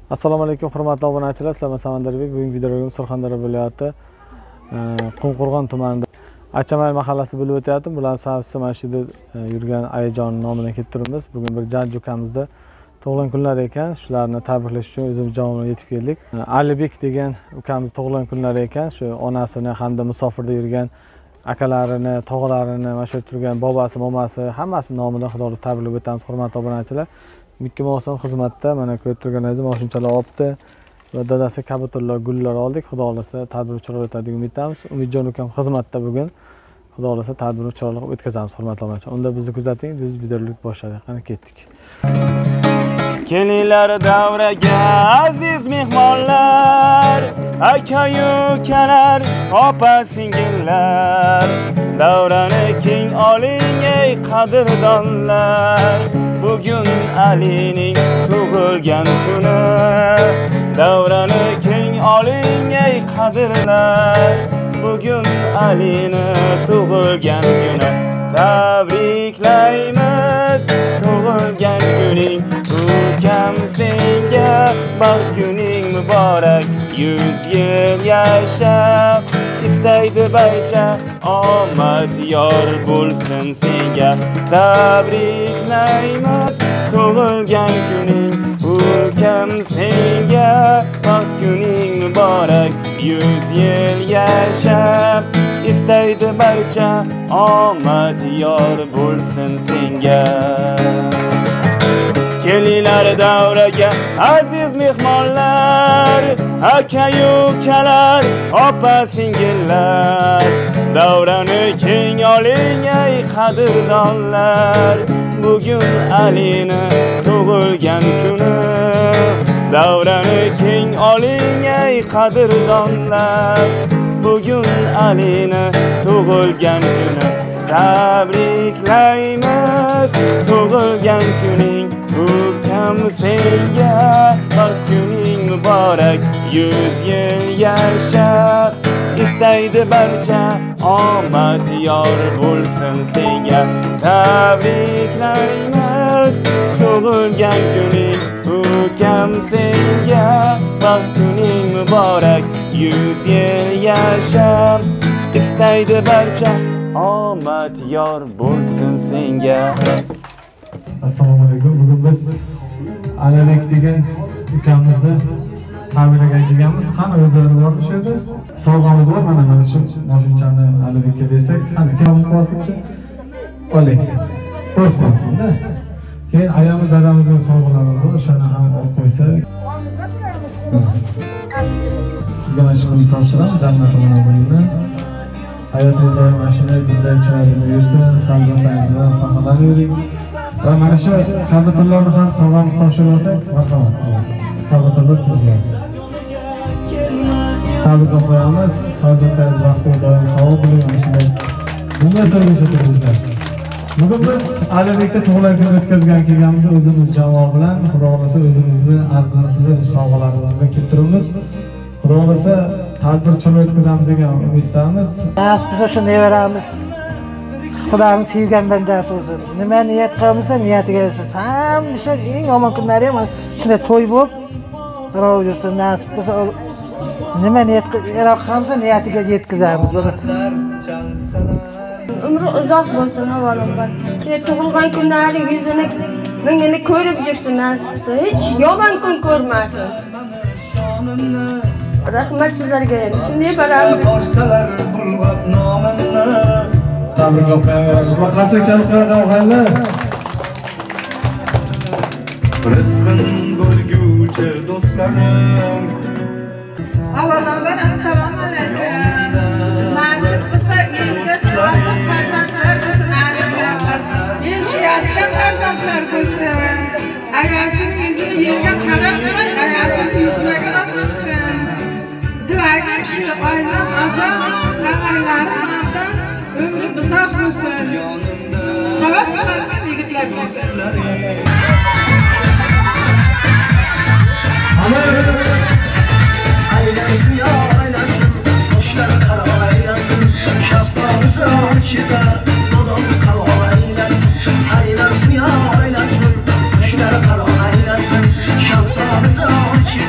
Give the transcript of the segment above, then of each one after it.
Assalomu alaykum hurmatli obunachilar. Sizlar Samandarbek. Bugungi videoda Surxondaryo viloyati Qumqo'rg'on tumanida Achamay mahallasi bo'lib o'tyapti. Bular sababsiz mana shu yerda yurgan ayajon nomidan kelib turibmiz. Bugun bir jajji ukamizda tug'ilgan kunlari ekan. Shularni tabriklash uchun o'zimiz jamoaga yetib keldik. Alibek degan ukamiz tug'ilgan kunlari ekan. Shu onasini hamda musofirda yurgan akalarini, tog'alarini, mana shu turgan bobasi, momasi hammasini nomidan xudolik tabriklab o'tamiz hurmatli obunachilar. Mikki mavsum xizmatda mana ko'rib turganingiz moshinchalar olibdi va dadasi kabutarlar, gullar oldik. Xudo xolasa tadbir chiroyli o'tadi deb umidamiz. Umidjon ukam xizmatda bugun. Xudo xolasa tadbirni chiroyli qilib o'tkazamiz hurmatli obunachilar. Unda bizni kuzating, biz videoni boshladik. Qani ketdik. Kelinglar davraga aziz mehmonlar, aka ukalar, opa singillar, davrani keng oling ey qadrdonlar. Bugun Alining tug'ilgan kuni, davrani keng oling ey qadrlar. Bugun Alini tug'ilgan kuni, tabriklaymiz tug'ilgan kuning. Ukam senga baxt kuning muborak, 100 yil yashab istaydi barcha, omad yor bo'lsin senga. Tabriklaymiz tug'ilgan kuning, ukam senga baxt kuning muborak, 100 yil yashab istaydi barcha, omad yor bo'lsin senga. Kelinglar davraga aziz mehmonlar, aka ukalar, opa singillar, davrani keng oling ey qadrdonlar. Bugun Alini tug'ilgan kuni, davrani keng oling ey qadrdonlar. Bugun Alini tug'ilgan kuni, tabriklaymiz tug'ilgan kuning. Ukam senga baxt kuning muborak, 100 yil yashab istaydi barcha, omad yor bo'lsin senga. Tabriklaymiz tug'ilgan kuning, ukam senga baxt kuning muborak, 100 yil yashab istaydi barcha, omad yor bo'lsin senga. Assalomu alaykum. Bugun biz Alibek degan ukamizni tabriklagan kelganmiz. Qani o'zlari bor o'sha yerda? Sovg'amiz bor. Mana shu moshinchani Alibekka bersak, qani kim qo'ysin-chi? Oling. Qo'rqmasin-da. Keyin ayamiz dadamizga sovg'alarimiz bor, o'shani ham olib qo'ysak. Sizga mana shu pulni topshiramiz, jannatini bo'linglar. Hayotingizda mana shunday bizday chiroyli yursin, farzandlaringiz bilan faxrlanib yuring. Va mana shu kabutarlarni ham tog'amiz topshirib olsak, marhamat. Kabutarlar sizga. Tabrik qo'yamiz. Farzandlaringiz vaqtida doim sog' bo'ling, mana shunday. Bunga to'g'ri. Bugun biz Alibekda tug'ilgan kun o'tkazgan kelganmiz o'zimiz jamoa bilan. Xudo xolasa o'zimizni arzimasida sovg'alarimiz bilan kelib turibmiz. Xudo xolasa tadbir chiroyli o'tkazamiz degan umiddamiz. Biz shuni beramiz. Xudoning sevgan bandasi o'zi. Nima niyat qilsa niyatiga yetsin. Hamma eng omon kunlari ham shunday to'y bo'lib, qarab yursin, nasib bo'lsa nima niyat qilsa niyatiga yetkazamiz. Umri uzoq bo'lsin avvalambor. Keyin tug'ilgan kunlari yuzini mingini ko'rib yursin, nasib bo'lsa hech yomon kun ko'rmasin. Rahmat sizlarga. Shunday baramiz. Tabriklar qo'yamiz. Qasak chalib qo'yganlar. Rizqin bo'lguvchi do'stlarim. Avvalambor assalomu alaykum. Nasib bo'lsa elga sog'lom farzandlar bo'lsin, alijonlar. El suyadigan farzandlar bo'lsin. Agasini yuzini yerga qaratmay, agasini yuziga qarab chiqsin. Dilagim shu oilam azam, naqaylari hamda ömrü uzoq bo'lsin. Havas qilgan yigitlar bo'lsin. Aylasin ya aylasin, qo'shlar qaro aylasin, shaftimiz ochida, dodam qaro aylasin. Aylasin ya aylasin, qo'shlar qaro aylasin, shaftimiz ochida.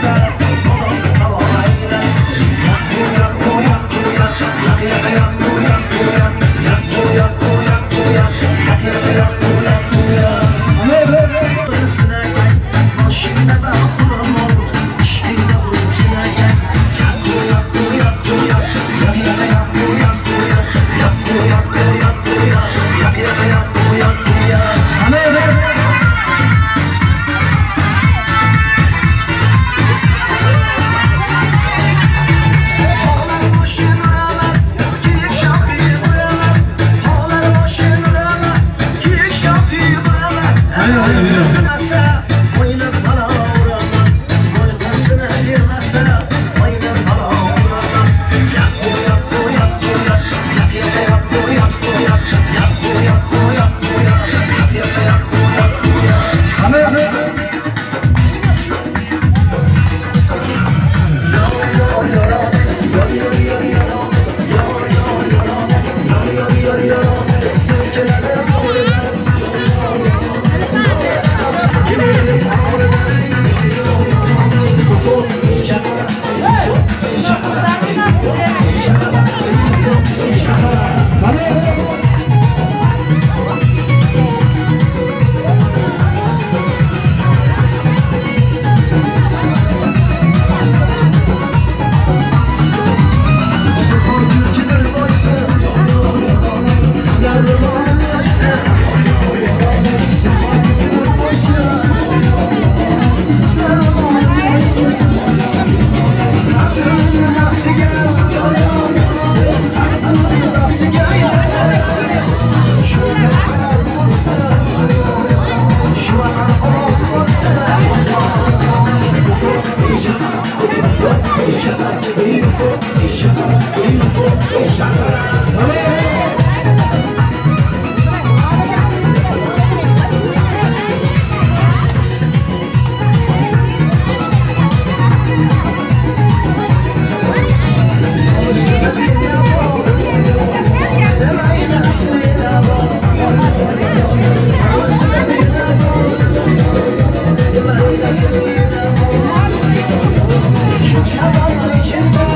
şabanın içinde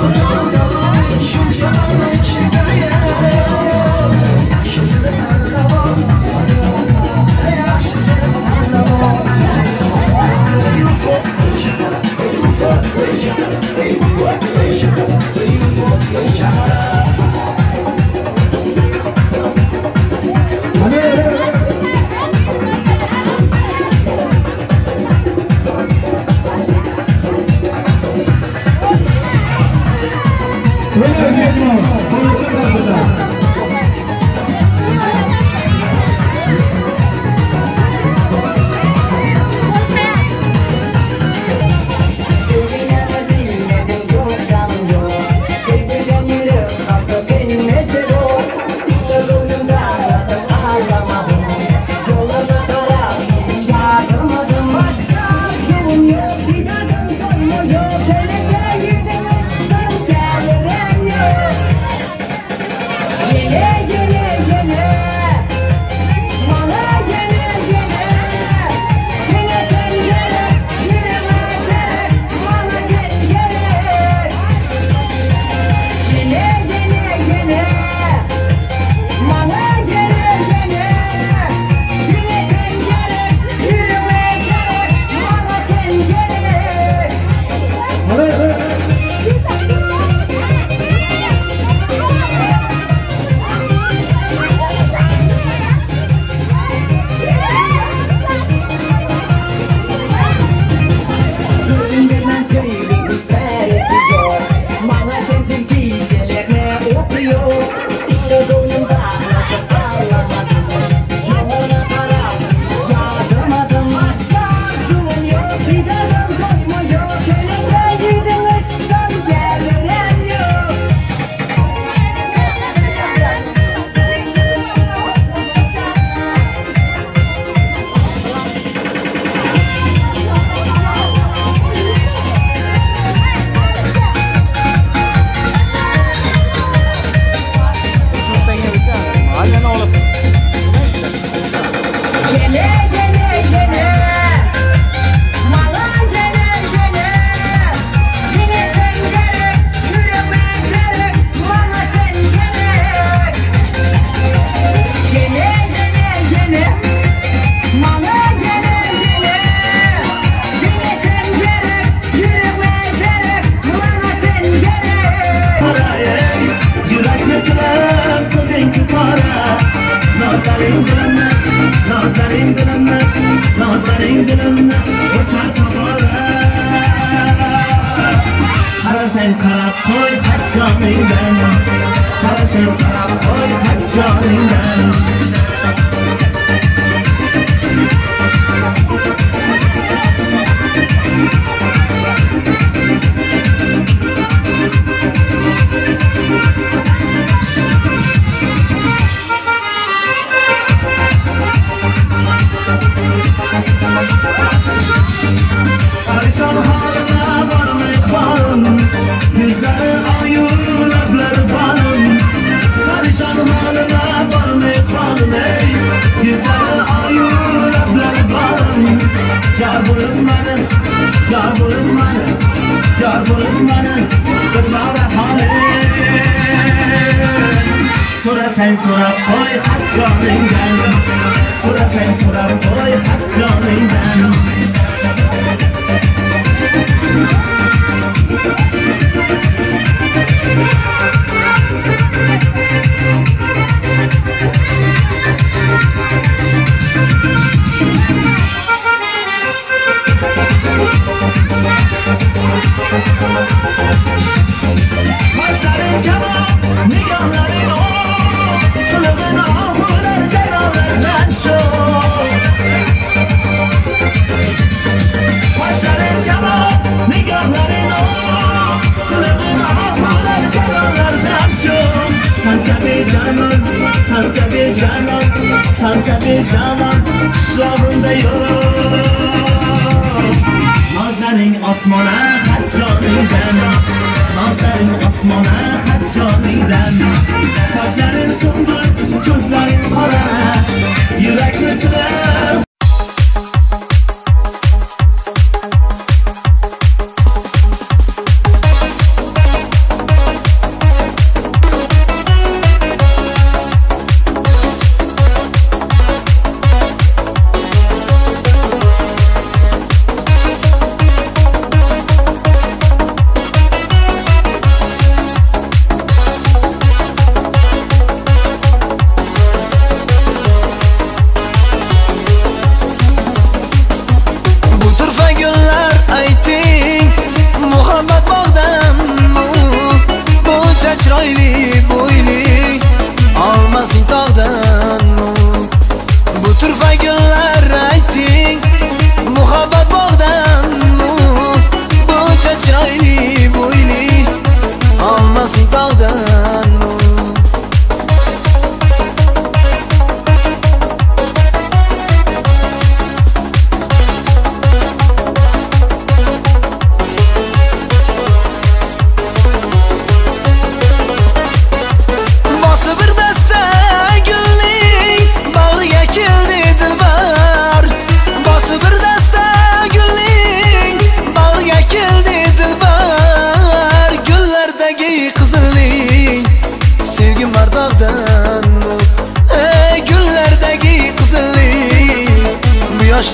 Şu şabanın içinde Yaşısını tanrıma Yaşısını tanrıma UFO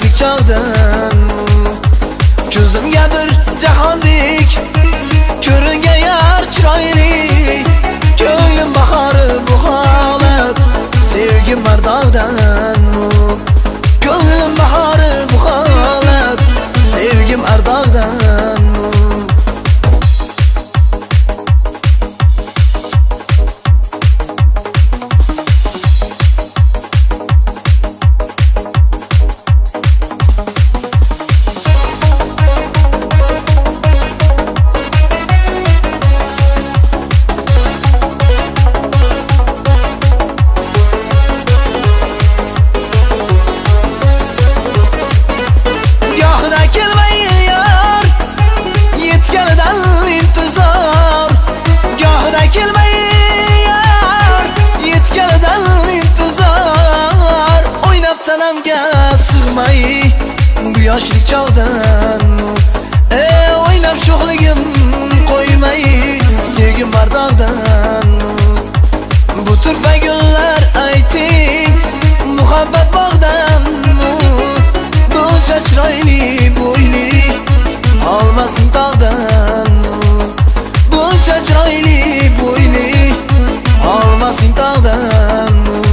yoshlik chog'dan ko'zimga bir jahondek ko'ringan yar chiroyli ko'nglim bahori buxolab sevgim ardog'dan ko'nglim bahori buxolab sevgim ardog'dan bu yoshlik chog'dan o'ynab sho'xligim qo'ymay sevgim bardog'dan bu turfa gullar ayting muhabbat bog'dan buncha chiroyli bo'yli olmasin tog'dan buncha chiroyli bo'yli olmasin tog'dan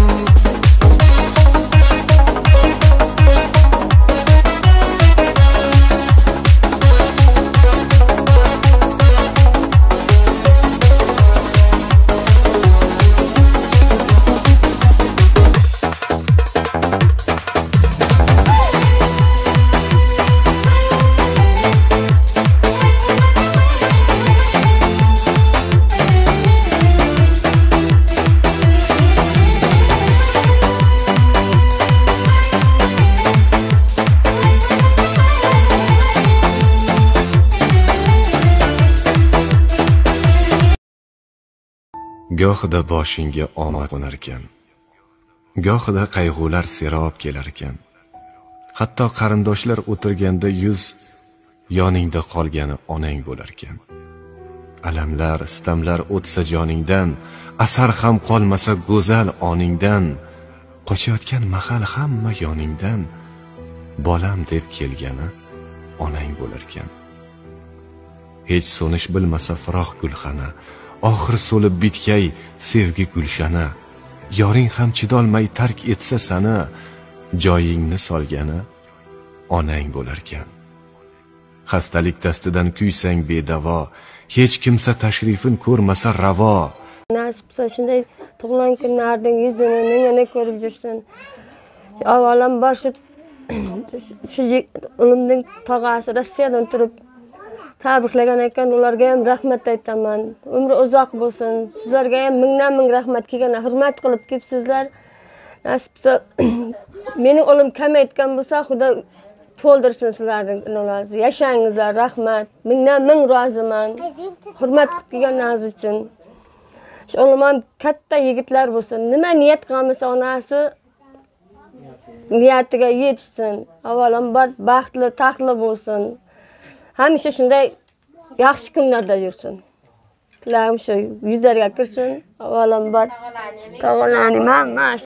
Gohida boshingga omad qo'nar ekan, gohida qayg'ular serob kelar ekan. Hatto qarindoshlar o'tirganda yuz yoningda qolgani onang bo'lar ekan. Alamlar, sitamlar o'tsa joningdan, asar ham qolmasa go'zal oningdan, qochayotgan mahal hamma yoningdan, bolam deb kelgani onang bo'lar ekan. Hech so'nish bilmasa firoq gulxana, oxir so'lib bitkay sevgi gulshana, yoring ham chidolmay tark etsa sana, joyingni solgani onang bo'larkan. Xastalik dastidan kuysang bedavo, hech kimsa tashrifin ko'rmasa ravo. Nasibsa shunday tug'ilgan kunlarning yuzini ningani ko'rib yursin. Avvalambor shu o'limning tog'asi Rossiyadan turib tabriklagan ekan, ularga ham rahmat aytaman. Umri uzoq bo'lsin. Sizlarga ham mingdan ming rahmat kelgan, hurmat qilib kelibsizlar. Nasibsa mening o'lim kamaytgan bo'lsa, Xudo to'ldirsin sizlarning ularni. Yashangizlar, rahmat. Mingdan ming roziman. Hurmat qilib kelganingiz uchun. Shu o'lim ham katta yigitlar bo'lsin. Nima niyat qilmasa onasi niyatiga yetsin. Avvalambor baxtli, taxtli bo'lsin. Hamisha shunday yaxshi kunlarda yursin. Tilarim shu, yuzlariga kirsin. Avvalambor tog'alarim hamma